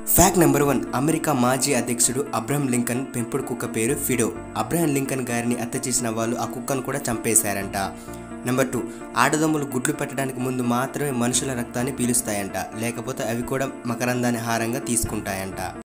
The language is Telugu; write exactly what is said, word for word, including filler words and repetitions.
ఫ్యాక్ట్ నెంబర్ వన్, అమెరికా మాజీ అధ్యక్షుడు అబ్రహం లింకన్ పెంపుడు కుక్క పేరు ఫిడో. అబ్రహం లింకన్ గారిని హత్య చేసిన వాళ్ళు ఆ కుక్కను కూడా చంపేశారంట. నెంబర్ టూ, ఆడదమ్ములు గుడ్లు పెట్టడానికి ముందు మాత్రమే మనుషుల రక్తాన్ని పీలుస్తాయంట, లేకపోతే అవి కూడా మకరందాన్ని ఆహారంగా తీసుకుంటాయంట.